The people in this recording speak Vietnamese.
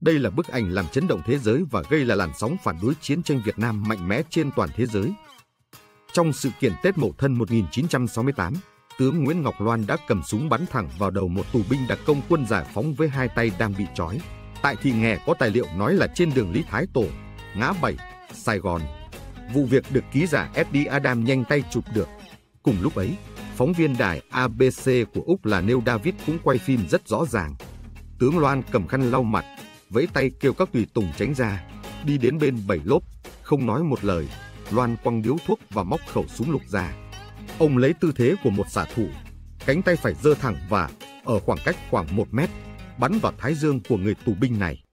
Đây là bức ảnh làm chấn động thế giới và gây là làn sóng phản đối chiến tranh Việt Nam mạnh mẽ trên toàn thế giới. Trong sự kiện Tết Mậu Thân 1968, tướng Nguyễn Ngọc Loan đã cầm súng bắn thẳng vào đầu một tù binh đặc công quân giải phóng với hai tay đang bị trói. Tại Thị Nghè có tài liệu nói là trên đường Lý Thái Tổ, ngã 7, Sài Gòn. Vụ việc được ký giả S.D. Adam nhanh tay chụp được. Cùng lúc ấy, phóng viên đài ABC của Úc là Neil David cũng quay phim rất rõ ràng. Tướng Loan cầm khăn lau mặt, vẫy tay kêu các tùy tùng tránh ra, đi đến bên 7 lốp, không nói một lời. Loan quăng điếu thuốc và móc khẩu súng lục ra. Ông lấy tư thế của một xạ thủ, cánh tay phải giơ thẳng và, ở khoảng cách khoảng 1 mét, bắn vào thái dương của người tù binh này.